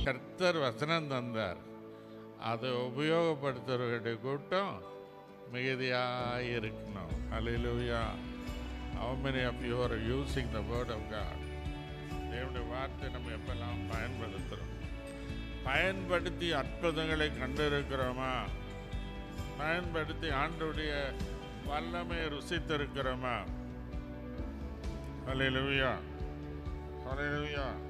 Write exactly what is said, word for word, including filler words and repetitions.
கர்த்தர் வசனம் தந்தார். அதை உபயோகப்படுத்துறவர்களுடைய கூட்டம் மிகுதியாக இருக்கணும். ஹல்லேலூயா. How many of you are using the word of God? தேவனுடைய வார்த்தை நம்ம எப்பெல்லாம் பயன்படுத்துகிறோம்? பயன்படுத்தி அற்புதங்களை கண்டிருக்கிறோமா? பயன்படுத்தி ஆண்டவருடைய வல்லமையை ருசித்திருக்கிறோமா? ஹல்லேலூயா, ஹல்லேலூயா.